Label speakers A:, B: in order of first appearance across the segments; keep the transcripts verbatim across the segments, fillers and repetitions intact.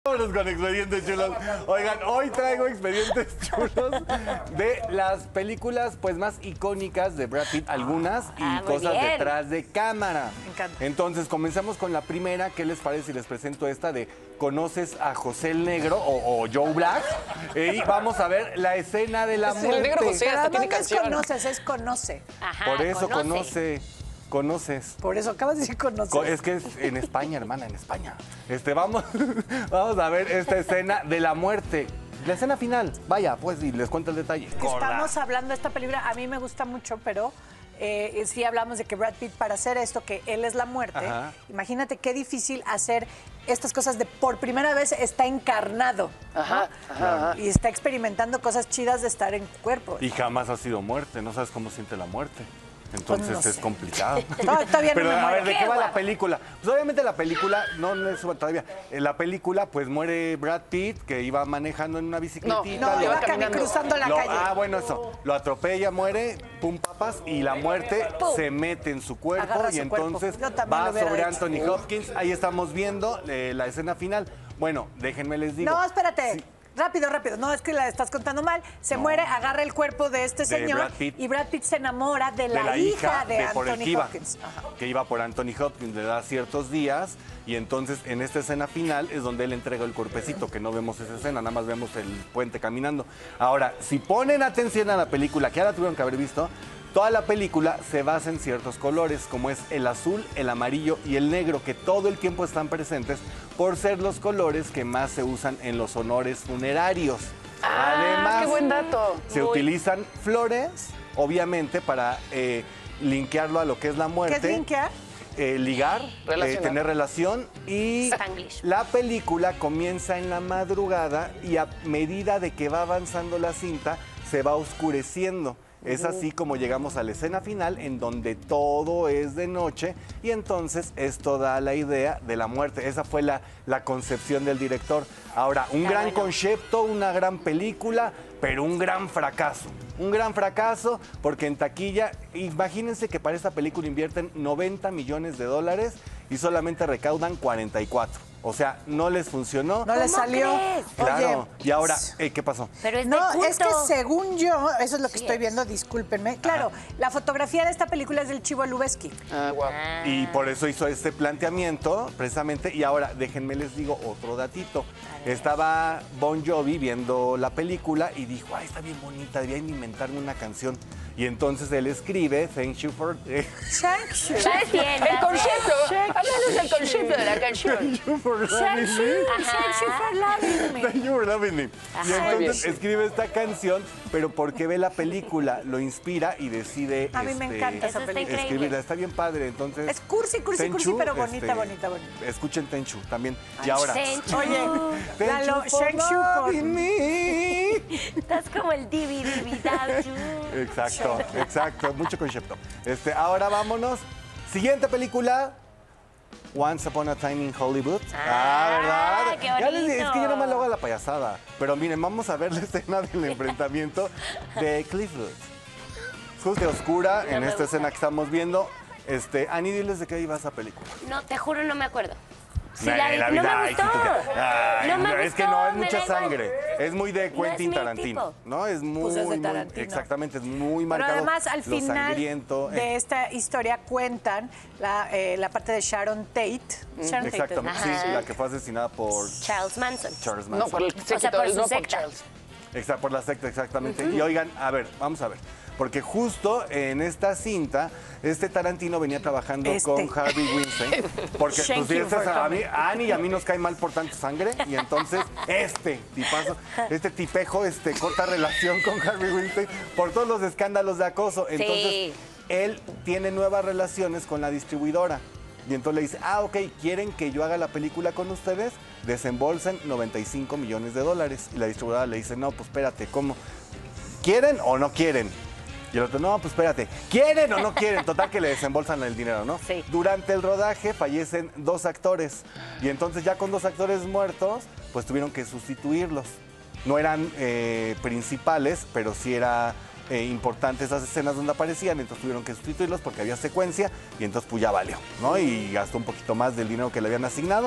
A: Vámonos con Expedientes Chulos. Oigan, hoy traigo Expedientes Chulos de las películas pues más icónicas de Brad Pitt, algunas, y
B: ah, muy
A: cosas
B: bien.
A: detrás de cámara.
B: Me encanta.
A: Entonces, comenzamos con la primera. ¿Qué les parece si les presento esta de ¿Conoces a José el Negro o, o Joe Black? Y vamos a ver la escena de la
C: Es
A: muerte.
C: el Negro José, hasta tiene
D: no es
C: canción.
D: conoces, es conoce.
B: Ajá,
A: Por eso
B: conoce.
A: conoce. Conoces.
D: Por eso acabas de decir conoces.
A: Co- Es que es en España, hermana, en España. Este, vamos, vamos a ver esta escena de la muerte. La escena final. Vaya, pues, y les cuento el detalle.
D: Estamos hablando de esta película, a mí me gusta mucho, pero eh, sí hablamos de que Brad Pitt, para hacer esto, que él es la muerte,
A: Ajá.
D: imagínate qué difícil hacer estas cosas de por primera vez está encarnado. ¿no?
C: Ajá, ajá, ajá.
D: Y está experimentando cosas chidas de estar en cuerpo.
A: Y jamás ha sido muerte. No sabes cómo siente la muerte. Entonces
D: Pues no
A: es
D: sé.
A: complicado.
D: No, todavía no
A: Pero
D: me
A: a
D: muero.
A: ver, ¿de qué va la
B: guapo.
A: película? Pues obviamente la película, no, no es todavía. En la película, pues muere Brad Pitt, que iba manejando en una bicicletita.
D: No,
A: lo-
D: iba
C: caminando.
D: cruzando la
A: lo-
D: calle.
A: Ah, bueno, eso. Lo atropella, muere, pum, papas, y la muerte
D: Pum.
A: se mete en su cuerpo
D: Agarra
A: y
D: su cuerpo.
A: entonces
D: Yo también
A: va
D: lo hubiera
A: sobre
D: hecho.
A: Anthony Hopkins. Ahí estamos viendo eh, la escena final. Bueno, déjenme les digo.
D: No, espérate.
A: Sí.
D: Rápido, rápido. No, es que la estás contando mal. Se
A: No.
D: muere, agarra el cuerpo de este
A: De
D: señor
A: Brad Pitt.
D: y Brad Pitt se enamora de la,
A: de la hija
D: de,
A: por el
D: Anthony
A: que iba,
D: Hopkins. Ajá.
A: que iba por Anthony Hopkins, le da ciertos días y entonces en esta escena final es donde él entrega el cuerpecito, que no vemos esa escena, nada más vemos el puente caminando. Ahora, si ponen atención a la película, que ahora tuvieron que haber visto, toda la película se basa en ciertos colores, como es el azul, el amarillo y el negro, que todo el tiempo están presentes por ser los colores que más se usan en los honores funerarios.
C: Ah,
A: Además,
C: qué buen dato.
A: se
B: Muy.
A: utilizan flores, obviamente, para eh, linkearlo a lo que es la
D: ¿Qué
A: muerte.
D: es linkear?
A: Eh, ligar, eh,
C: Relacionar.
A: tener relación y
B: Spanglish.
A: la película comienza en la madrugada y a medida de que va avanzando la cinta se va oscureciendo. Es así como llegamos a la escena final en donde todo es de noche y entonces esto da la idea de la muerte. Esa fue la, la concepción del director. Ahora, un
B: Está
A: gran
B: bueno.
A: concepto, una gran película, pero un gran fracaso. Un gran fracaso porque en taquilla, imagínense que para esta película invierten noventa millones de dólares y solamente recaudan cuarenta y cuatro. O sea, no les funcionó.
D: No le
B: ¿Cómo
D: salió.
B: crees?
A: Claro.
D: Oye,
A: Y ahora, eh, ¿qué pasó?
B: Pero es de
D: no,
B: culto.
D: es que según yo, eso es lo que
B: Sí
D: estoy
B: es.
D: viendo, discúlpenme. Claro, la fotografía de esta película es del Chivo Lubeski.
C: Ah, guau.
B: Ah.
A: Y por eso hizo este planteamiento, precisamente. Y ahora, déjenme les digo otro datito. Estaba Bon Jovi viendo la película y dijo, ay, está bien bonita, debería inventarme una canción. Y entonces él escribe, thank you for... eh,
D: Thank you.
B: ¿Sabes bien?
C: El concepto. Háblanos del concepto de la canción.
A: thank you for loving
D: Thank
A: me.
D: you, thank you for loving me.
A: Thank you for loving me. Y
B: Ajá.
C: Muy
A: entonces
C: bien.
A: escribe esta canción, pero porque ve la película, lo inspira y decide
D: A mí me
A: este,
D: encanta esa
B: Eso está
D: película.
B: increíble.
A: escribirla. Está bien padre, entonces...
D: Es cursi, cursi, cursi,
A: Tenchu,
D: pero bonita,
A: este,
D: bonita, bonita.
A: Escuchen Tenchu también. Y ahora...
B: Tenchu.
D: Oye,
A: Thank
D: Lalo,
A: you for
D: thank you for-
A: loving me.
B: Estás como el divi divi without you.
A: Exacto, exacto, mucho concepto. Este, ahora vámonos. Siguiente película. Once Upon a Time in Hollywood.
B: Ah,
A: ¿verdad?
B: qué
A: Ya les dije, es que yo no me
B: bonito.
A: lo hago a la payasada. Pero miren, vamos a ver la escena del enfrentamiento de Clifford. Justo oscura en
B: me
A: esta
B: gusta.
A: escena que estamos viendo. Este, Ani, diles de qué iba esa película.
B: No, te juro, no me acuerdo. Sí,
A: Nah,
B: la vi,
A: en la
B: no
A: vida,
B: me
A: ay, sí,
B: gustó.
A: tú te- Ay,
B: No me
A: no, es que no,
B: gustó,
A: es
B: me
A: mucha
B: da igual.
A: sangre. Es muy de
B: No
A: Quentin
B: es mi
A: Tarantino,
B: tipo.
A: ¿no? Es muy,
D: Pues es de
A: muy-
D: Tarantino.
A: exactamente, es muy
D: Pero
A: marcado.
D: además, al
A: lo
D: final
A: sangriento, eh.
D: de esta historia cuentan la, eh, la parte de Sharon Tate. Sharon Tate,
A: Exactamente,
D: ¿no?
A: sí,
B: Ajá.
A: la que fue asesinada por
B: Charles Manson.
A: Charles
C: No,
A: Manson.
C: por el séquito,
B: sea, por su
C: no por
B: secta.
C: Charles.
A: Exacto, por la secta, exactamente. Y oigan, a ver, vamos a ver. Porque justo en esta cinta, este Tarantino venía trabajando
D: Este.
A: con Harvey Weinstein. Porque
D: Thank
A: pues,
D: you
A: fíjense,
D: for
A: a, mí,
D: coming.
A: a Ani y a mí nos cae mal por tanta sangre. Y entonces este tipazo, este tipejo, este, corta relación con Harvey Weinstein por todos los escándalos de acoso. Entonces,
B: Sí.
A: él tiene nuevas relaciones con la distribuidora. Y entonces le dice, ah, ok, ¿quieren que yo haga la película con ustedes? Desembolsen noventa y cinco millones de dólares. Y la distribuidora le dice, no, pues espérate, ¿cómo? ¿Quieren o no quieren? Y el otro, no, pues espérate, ¿quieren o no quieren? Total que le desembolsan el dinero, ¿no?
B: Sí.
A: Durante el rodaje fallecen dos actores. Y entonces ya con dos actores muertos, pues tuvieron que sustituirlos. No eran eh, principales, pero sí era eh, importante esas escenas donde aparecían, entonces tuvieron que sustituirlos porque había secuencia y entonces pues ya valió, ¿no? Y gastó un poquito más del dinero que le habían asignado, pero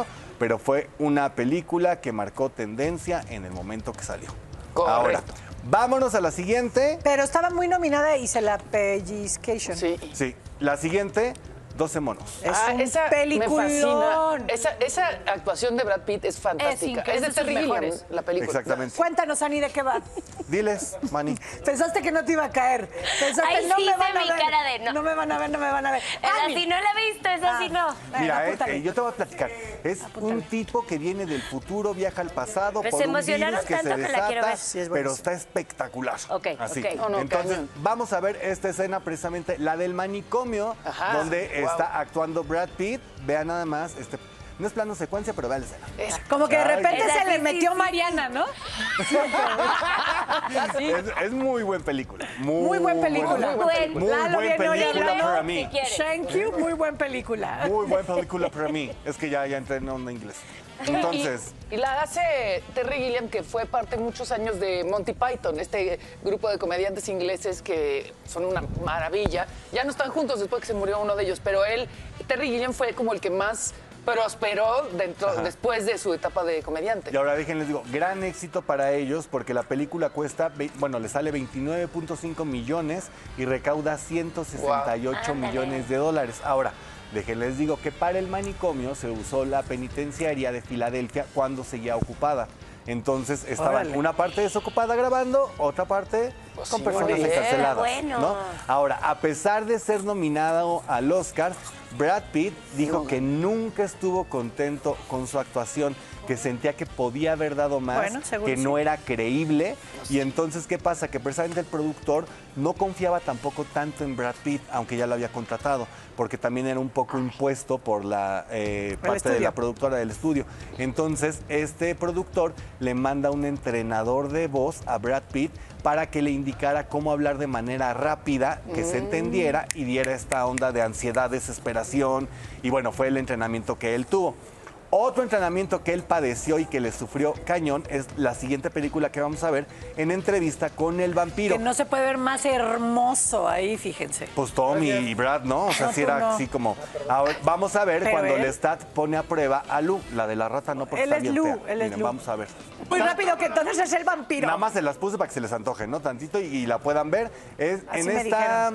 A: pero fue una película que marcó tendencia en el momento que salió.
C: Correcto.
A: Ahora, vámonos a la siguiente.
D: Pero estaba muy nominada y se la pellizcation.
C: Sí.
A: Sí, la siguiente, doce monos.
D: Es
C: Ah,
D: un
C: esa
D: peliculón.
C: me fascina. Esa, esa actuación de Brad Pitt es fantástica.
D: increíble,
C: Es de
D: es de sus
C: Terry Gilliam,
D: mejores.
C: la película.
A: Exactamente.
D: Cuéntanos, Ani, ¿de qué va?
A: Diles, Manny.
D: Pensaste que no te iba a caer. Pensaste,
B: Ay,
D: no
B: sí,
D: me
B: hice
D: van a
B: mi
D: ver.
B: cara de no.
D: me van a ver, no me van a ver.
B: Esa
D: Ani.
B: sí no la he visto, esa sí no.
D: Bueno,
A: Mira, eh,
D: apúntale.
A: eh, yo te voy a platicar. Es
D: Apúntale.
A: un tipo que viene del futuro, viaja al pasado
B: Pues
A: por
B: se
A: un
B: emocionaron
A: virus que se
B: tanto que la quiero
A: desata,
B: ver.
D: Sí, es
A: pero
D: buenísimo.
A: está espectacular.
B: Ok,
A: Así.
B: ok.
C: Oh, no,
A: Entonces,
C: cañón.
A: vamos a ver esta escena precisamente, la del manicomio,
C: Ajá,
A: donde
C: wow.
A: está actuando Brad Pitt. Vean nada más, este, no es plano secuencia, pero vean la escena.
C: Es-
D: Como que de
A: Ay,
D: repente
B: Esa
D: se
B: sí,
D: le
B: sí,
D: metió
B: sí.
D: Mariana, ¿no?
A: Es, es muy buen película. Muy,
D: Muy buen película.
B: Muy buen.
A: Muy
D: Lalo
A: buen
D: viene hoy
A: película
D: hablando.
A: para mí.
B: Si quieres.
D: Thank you, muy buen película.
A: Muy buena película para mí. Es que ya, ya entré en onda inglés. Entonces,
C: Y, y la hace Terry Gilliam, que fue parte muchos años de Monty Python, este grupo de comediantes ingleses que son una maravilla. Ya no están juntos después que se murió uno de ellos, pero él, Terry Gilliam, fue como el que más prosperó dentro, después de su etapa de comediante.
A: y ahora déjenles digo, gran éxito para ellos porque la película cuesta, ve- bueno, le sale veintinueve punto cinco millones y recauda ciento sesenta y ocho
B: Wow.
A: millones de dólares. Ahora, déjenles digo que para el manicomio se usó la penitenciaria de Filadelfia cuando seguía ocupada. Entonces estaban
D: Órale.
A: una parte desocupada grabando, otra parte
C: Pues
A: con
C: sí,
A: personas
C: muy bien.
A: encarceladas.
B: Bueno.
A: ¿no? Ahora, a pesar de ser nominado al Oscar, Brad Pitt dijo que nunca estuvo contento con su actuación, que sentía que podía haber dado más,
D: Bueno, seguro
A: que
D: sí.
A: no era creíble. Y entonces, ¿qué pasa? Que precisamente el productor no confiaba tampoco tanto en Brad Pitt, aunque ya lo había contratado, porque también era un poco impuesto por la eh, parte de
D: estudio.
A: la productora del estudio. Entonces, este productor le manda un entrenador de voz a Brad Pitt para que le indicara cómo hablar de manera rápida, que se entendiera y diera esta onda de ansiedad, desesperación. Y bueno, fue el entrenamiento que él tuvo. Otro entrenamiento que él padeció y que le sufrió cañón es la siguiente película que vamos a ver en Entrevista con el vampiro.
D: Que no se puede ver más hermoso ahí, fíjense.
A: Pues Tommy y Brad, ¿no? O sea,
D: No,
A: sí
D: tú
A: era
D: no.
A: así como... Ahora, vamos a ver
D: Pero
A: cuando
D: él-
A: Lestat pone a prueba a Lu, la de la rata, no porque
D: Él
A: está
D: es
A: bien
D: Lu,
A: fea.
D: él es
A: Miren,
D: Lu.
A: vamos a ver.
D: Muy rápido, que entonces es el vampiro.
A: Nada más se las puse para que se les antoje, ¿no? Tantito y, y la puedan ver. Es,
D: Así
A: en
D: me
A: esta,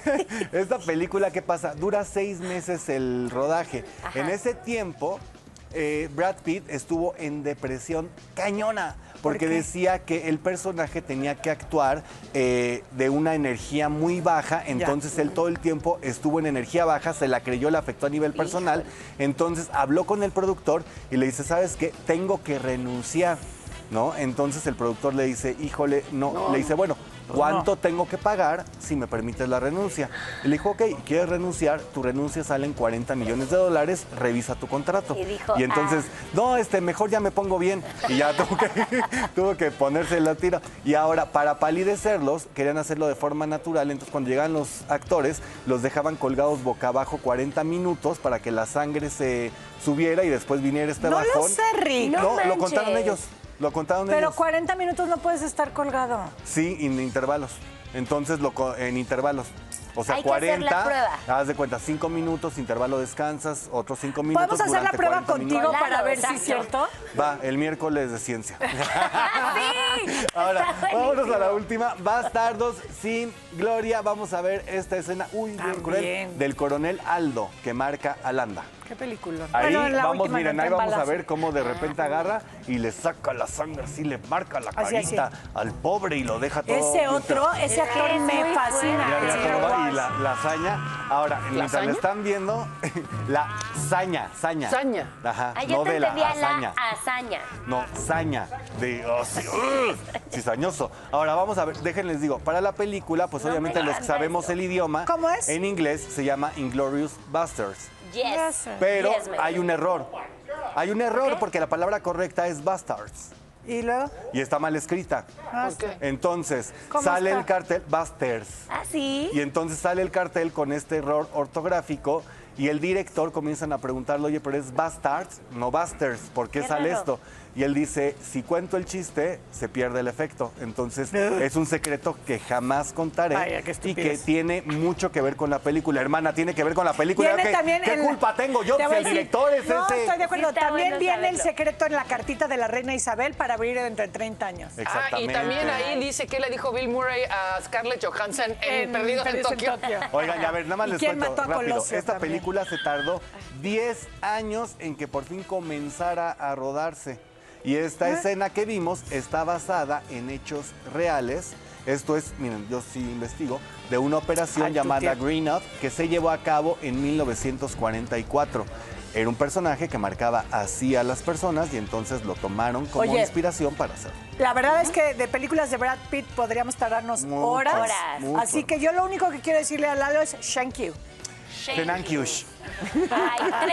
A: esta película, ¿qué pasa? Dura seis meses el rodaje.
B: Ajá.
A: En ese tiempo, eh, Brad Pitt estuvo en depresión cañona. Porque
D: qué?
A: decía que el personaje tenía que actuar eh, de una energía muy baja, entonces él todo el tiempo estuvo en energía baja, se la creyó, le afectó a nivel personal, entonces habló con el productor y le dice, ¿sabes qué? Tengo que renunciar, ¿no? Entonces el productor le dice, híjole, no, le dice, bueno, ¿cuánto tengo que pagar si me permites la renuncia? Y le dijo, ok, ¿quieres renunciar? Tu renuncia sale en cuarenta millones de dólares, revisa tu contrato.
B: Y dijo,
A: entonces, no, este, mejor ya me pongo bien. Y ya tuvo que, tuvo que ponerse la tira. Y ahora, para palidecerlos, querían hacerlo de forma natural. Entonces, cuando llegaban los actores, los dejaban colgados boca abajo cuarenta minutos para que la sangre se subiera y después viniera este
D: No lo
A: bajón.
D: sé, Rick.
B: No
A: No, lo
B: manches.
A: contaron ellos. Lo contaron
D: Pero
A: ellos.
D: cuarenta minutos no puedes estar colgado.
A: Sí, en intervalos. Entonces, lo, co- en intervalos. O sea,
B: Hay que hacer la
A: cuarenta,
B: prueba.
A: haz de cuenta, cinco minutos, intervalo descansas, otros cinco minutos.
D: ¿Podemos hacer la
A: durante
D: prueba
A: cuarenta
D: contigo
A: minutos.
D: para ver si
B: Exacto.
D: es cierto?
A: Va, el miércoles de ciencia.
B: ¡Sí!
A: Ahora,
B: Está
A: vámonos a la
B: buenísimo.
A: última. Bastardos sin gloria. Vamos a ver esta escena, uy, bien
D: También.
A: cruel, del coronel Aldo, que marca a Landa.
D: Qué película.
A: Ahí
D: Bueno, en la
A: vamos,
D: última
A: miren,
D: no
A: ahí
D: te
A: vamos a
D: embalazo.
A: ver cómo de repente agarra y le saca la sangre, así le marca la
D: Así, así.
A: carita al pobre y lo deja todo.
D: Ese otro, ese actor
B: Es
D: me
B: muy
D: fascina.
A: Mira, mira
D: Sí,
A: cómo va, y
D: guau.
A: la, la hazaña. Ahora, mientras
C: hazaña?
A: le están viendo, la saña, saña.
C: Saña.
A: Ajá,
B: Ah, yo
A: no
B: te
A: de la
B: entendía
A: hazaña.
B: la hazaña.
A: No, saña. De, oh, sí, ugh, cizañoso. Ahora vamos a ver, déjenles digo, para la película, pues
B: No
A: obviamente
B: me
A: los que
B: digas
A: sabemos
B: eso.
A: el idioma.
D: ¿Cómo es?
A: En inglés se llama Inglorious Basterds.
B: Yes.
A: Pero
B: Yes, me-
A: hay un error. Hay un error porque la palabra correcta es bastards.
D: ¿Y luego?
A: Y está mal escrita.
D: Ah,
C: ¿Por qué?
A: Entonces,
D: ¿Cómo
A: sale
D: está?
A: el cartel bastards.
B: Ah, sí.
A: Y entonces sale el cartel con este error ortográfico y el director comienzan a preguntarle, oye, pero es bastards, no bastards, ¿por qué,
B: Qué
A: sale
B: raro.
A: esto? Y él dice, si cuento el chiste, se pierde el efecto. Entonces, es un secreto que jamás contaré
D: Vaya, qué
A: y que
D: estupidez.
A: tiene mucho que ver con la película. Hermana, tiene que ver con la película.
D: Viene
A: ¿Qué,
D: también
A: ¿qué
D: el-
A: culpa tengo yo?
D: Te
A: Si
D: voy a
A: el
D: decir-
A: director es
D: no,
A: ese.
D: estoy de acuerdo.
B: Sí está
D: También
B: bueno
D: viene el
B: saberlo.
D: secreto en la cartita de la reina Isabel para abrir dentro de treinta años.
C: Ah, y
A: Exactamente.
C: también ahí dice que le dijo Bill Murray a Scarlett Johansson en,
D: En
C: Perdidos en
D: Perdidos en
C: Tokio.
D: Tokio.
A: Oigan, ya a ver, nada más
D: ¿Y
A: les
D: quién
A: cuento
D: mató a
A: rápido.
D: Colosio
A: Esta
D: también?
A: película se tardó diez años en que por fin comenzara a rodarse. Y esta escena que vimos está basada en hechos reales. Esto es, miren, yo sí investigo, de una operación
D: Ay, tu
A: llamada
D: tía.
A: Green Up que se llevó a cabo en mil novecientos cuarenta y cuatro. Era un personaje que marcaba así a las personas y entonces lo tomaron como
D: Oye.
A: inspiración para hacerlo.
D: La verdad es que de películas de Brad Pitt podríamos tardarnos
A: Muchas,
D: horas.
B: Horas.
A: mucho.
D: Así que yo lo único que quiero decirle a Lalo es thank you.
A: Tenankiush.
B: Ay,